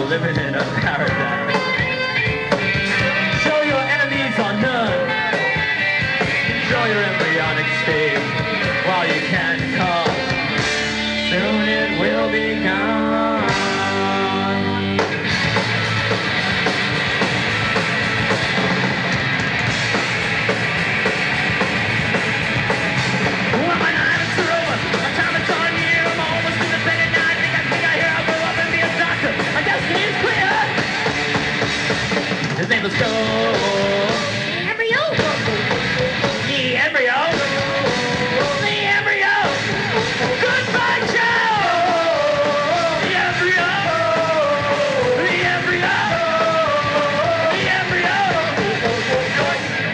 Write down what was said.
you're living in a paradise. Show your enemies are none. Enjoy your embryonic state while you can come. Soon it will be gone.